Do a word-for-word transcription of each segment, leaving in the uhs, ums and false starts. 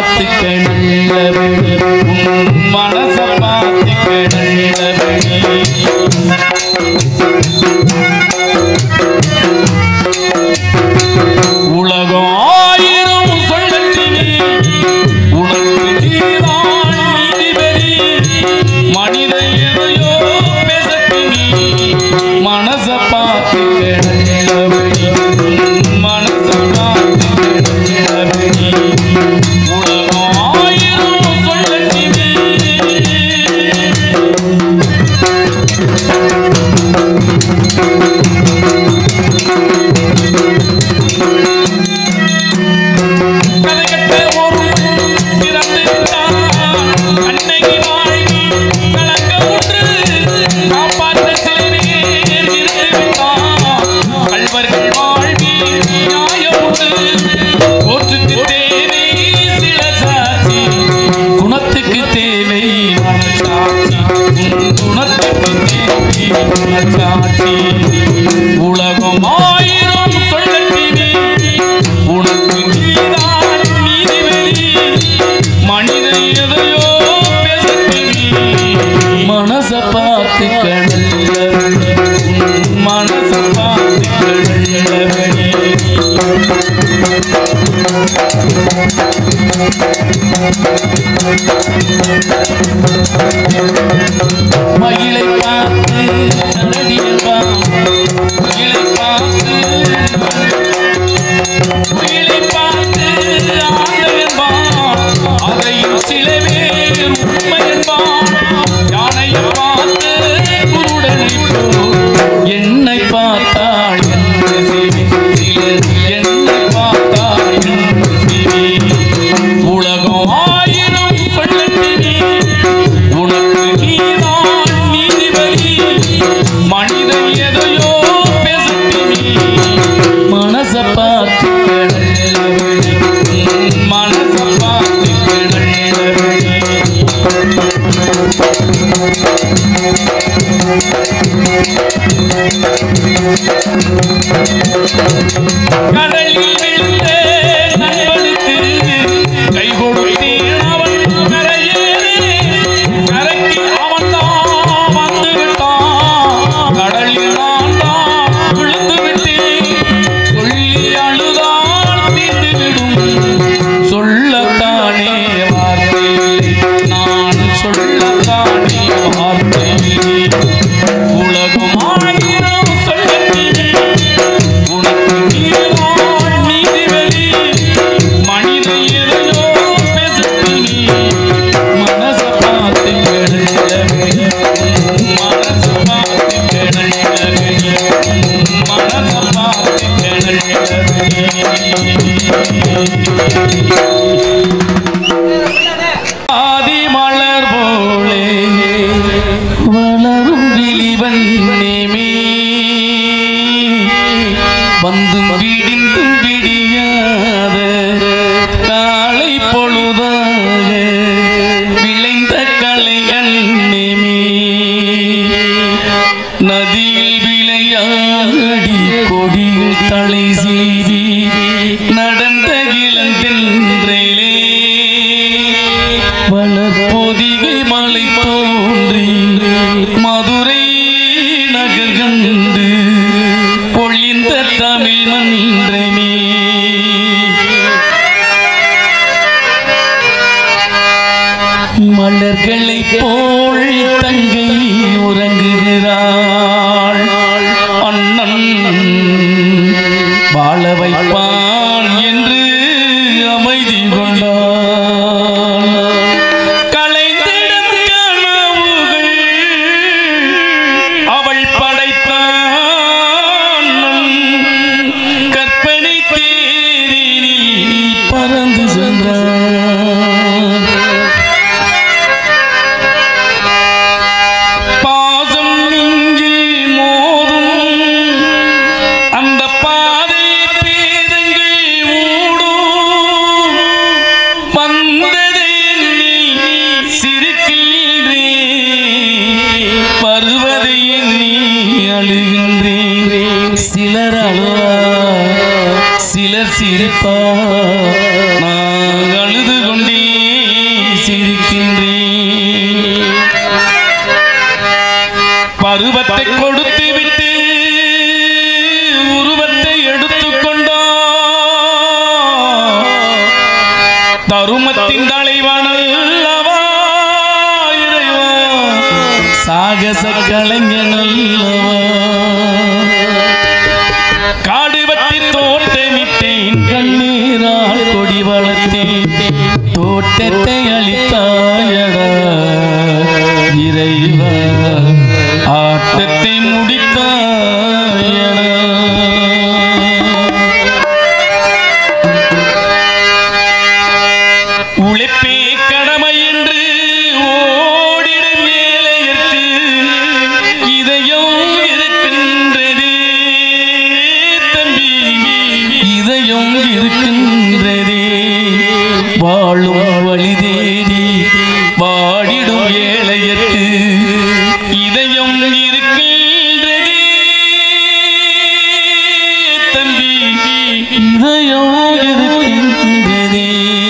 பார்த்துக்க நல்லபடி மனச பார்த்துக்க நல்லபடி உலகம் ஆயிரம் சொல்லி உனக்கு நீதான் நீதிபதி மனித எதையோ பேசத்தினி மனச பார்த்துக்க நல்லபடி மனச பார்த்துக்க நல்லபடி உலகம் ஆயிரம் சொல்லி உலகம் ஆயிரம் சொல்லி உனக்கு நீதான் நீதிபதி மனித எதையோ பேசத்தினி மனச பார்த்துக்க நல்லபடி மனச பார்த்துக்க நல்லபடி மகிழை பார்த்து நடிகா மகிழை பார்த்து மகிழை பார்த்து ஆண்டவன்பான் அதையும் சில பேர் உண்மை என்பான் யானையை பார்த்து குருடனை என்னை பார்த்தாள் என்று சிலர் என்னை பார்த்தாள் என்று சிவி உலகம் ஆயிரம் சொல்லி உனக்கு நீதான் நீதிபதி மனித எதையோ பேசத்தினி மனச பார்த்துக்க நல்லபடி மனச பார்த்துக்க நல்லபடி கடலில் விழுந்த நண்பனுக்கு கை கொடுத்தேன் அவன் கரையேறி கரைக்கு அவன் தான் வந்து விட்டான் கடலில் நான் தான் விழுந்து விட்டேன் சொல்லி அழுதான் தீர்ந்து விடும் சொல்லத்தானே வார்த்தை நான் சொல்லத்தானே வார்த்தை உலகம் ஆயிரம் சொல்லி உனக்கு நீதான் நீதிபதி மனித எதையோ பேசத்தினி மனச பார்த்துக்க நல்லபடி மனச பார்த்துக்க நல்லபடி மனச பார்த்துக்க நல்லபடி ஆதி மலர் போலே வளரும் விழிவன் நேமே வந்தும் விடிந்தும் விடியாத காலை பொழுதாக விளைந்த கலை அன்னேமே நதியில் விளையாடி கொடியில் தலை சீவி நடந்த இளந்தென்றே வளர்பொதிகை மலை தோன்றி மதுரை நகர் கண்டு பொழிந்த தமிழ் மன்றமே மலர்களை போல் தங்கை உறங்குகிறாள் அண்ணன் வாழ வைப்பான் என்று அமைதி கொண்டான் கலைந்திடும் கனவுகள் அவள் படைத்தான் கற்பனை தேரினில் பறந்து சென்றான் பாசம் தருமத்தின் தலைவனல்லவா இறைவா, சாகச கலைஞனல்லவா. காடு வட்டி தோட்டமிட்டேன், கண்ணீரால் கொடி வளர்த்தேன், தோட்டத்தை அளித்தாயடா இறைவா, ஆட்டத்தை முடித்தாயடா. உழைப்பே கடமை என்று ஓடிடும் வேலையிற்கு இதயம் இருக்கின்றதே தம்பி, இதயம் இருக்கின்றதே. வாழும் வழி தேடி வாடிடும் ஏழையற்கு இதயம் இருக்கின்றதே தம்பி, இதயம் இருக்கின்றதே.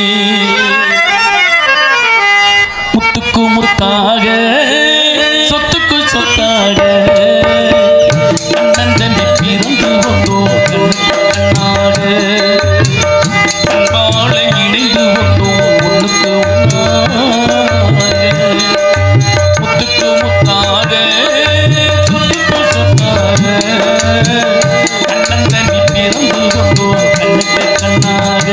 முத்துக்கு முத்தாக சொத்துக்கு சொத்தாக அண்ணன் தம்பி பிறந்து வந்தோம் கண்ணாக, அன்பாளை இணைந்து வந்தோம் ஒன்றுக்கு ஒன்றாக. முத்துக்கு முத்தாக சொத்துக்கு சொத்தாக அண்ணன் தம்பி பிறந்து வந்தோம் கண்ணுக்கு கண்ணாக,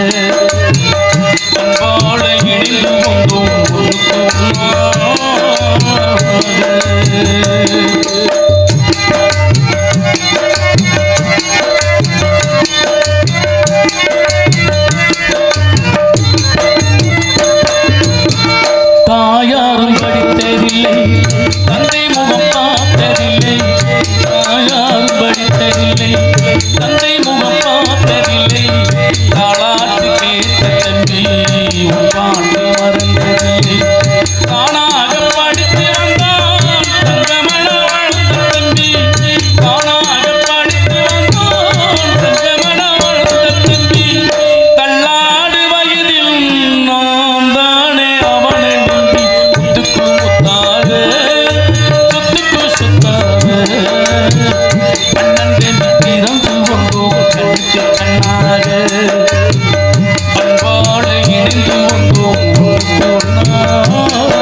அன்பாளை இணைந்து வந்தோம் ஒன்றுக்கு ஒன்றாக. தாயாரும் படித்ததில்லை, தந்தை முகம் பார்த்ததில்லை. தாயாரும் படித்ததில்லை, தந்தை முகம் பார்த்ததில்லை. தாளாட்டு கேட்ட தம்பி உன் பாட்டு மறந்ததில்லை. தானாக படித்து வந்தான் தங்கமண வாழ்ந்த தம்பி, தானாக படித்து வந்தான் தங்கமண வாழ்ந்த தம்பி. தள்ளாடு வயதில் நான் தானே அவனை நம்பி, முத்துக்கு முத்தாக சொத்துக்கு சொத்தாக அண்ணன் தம்பி பிறந்து வந்தோம் கண்ணுக்கு கண்ணாக, அன்பாடு இணைந்து வந்தோம் ஒன்றுக்கு ஒன்றாக.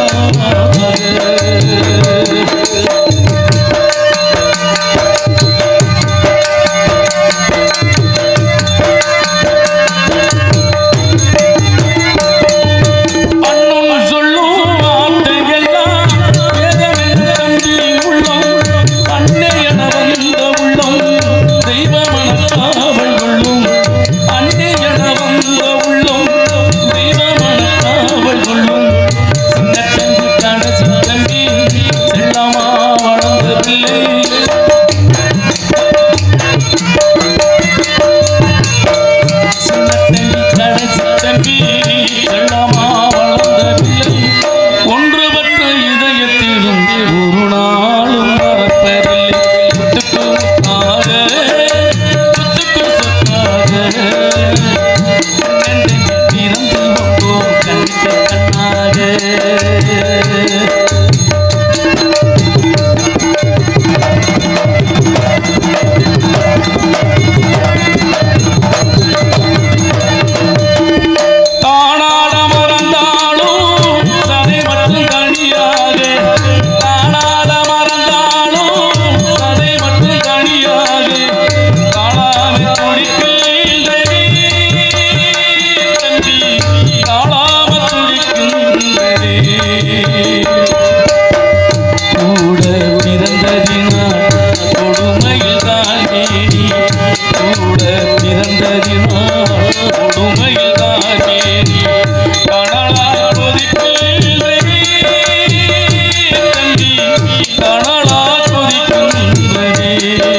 அண்ணன் சொல்லும் வார்த்தையெல்லாம் வேதமென்று தம்பி உள்ளம், அன்னையன வந்த உள்ளம் தெய்வமன காவல் கொள்ளும். அன்னையன வந்த உள்ளம் தெய்வமன காவல் கொள்ளும். சின்ன தம்பி கடைசி தம்பி செல்லமா வளர்ந்த பிள்ளை, சின்ன தம்பி கடைசி தம்பி செல்லமா வளர்ந்த பிள்ளை. ஒன்றுபட்ட இதயத்திலும் ஒரு நாளும் மறப்பதில்லை. முத்துக்கு முத்தாக சொத்துக்கு சொத்தாக அண்ணன் தம்பி பிறந்து வந்தோம் கண்ணுக்கு கண்ணாக. தானாட மறந்தாலும் சதை மட்டும் தனியாக, தானாட மறந்தாலும் சதை மட்டும் தனியாக காணாமல் துடிக்கின்றதே தம்பி, காணாமல் துடிக்கின்றதே. கூட பிறந்ததினால் கொடுமையில் தான் தேடி, கூட பிறந்ததினால் கொடுமையில் தான் தேடி கனலா கொதிக்கின்றதே தம்பி, கனலா கொதிக்கின்றதே.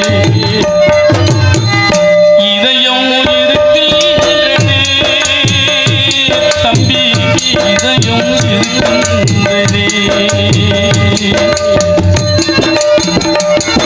இதயம் இருக்கின்றதே தம்பி, இதயம் இருக்கின்றதே.